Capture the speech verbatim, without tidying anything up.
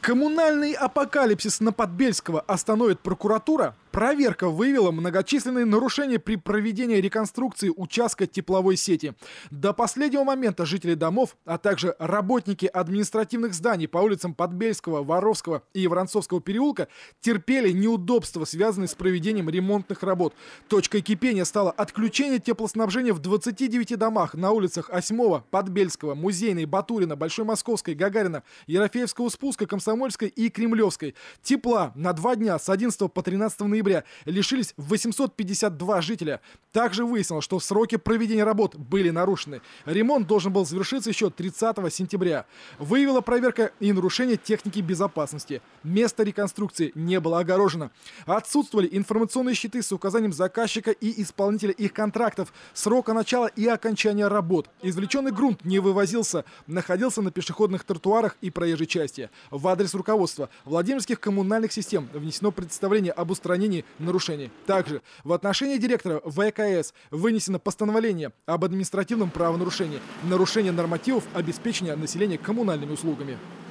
Коммунальный апокалипсис на Подбельского остановит прокуратура? Проверка выявила многочисленные нарушения при проведении реконструкции участка тепловой сети. До последнего момента жители домов, а также работники административных зданий по улицам Подбельского, Воровского и Воронцовского переулка терпели неудобства, связанные с проведением ремонтных работ. Точкой кипения стало отключение теплоснабжения в двадцати девяти домах на улицах Осьмого, Подбельского, Музейной, Батурина, Большой Московской, Гагарина, Ерофеевского спуска, Комсомольской и Кремлевской. Тепла на два дня с одиннадцатого по тринадцатое ноября лишились восемьсот пятьдесят два жителя. Также выяснилось, что сроки проведения работ были нарушены. Ремонт должен был завершиться еще тридцатого сентября. Выявила проверка и нарушение техники безопасности. Место реконструкции не было огорожено. Отсутствовали информационные щиты с указанием заказчика и исполнителя их контрактов, срока начала и окончания работ. Извлеченный грунт не вывозился, находился на пешеходных тротуарах и проезжей части. В адрес руководства Владимирских коммунальных систем внесено представление об устранении нарушений. Также в отношении директора ВКС вынесено постановление об административном правонарушении, нарушение нормативов обеспечения населения коммунальными услугами.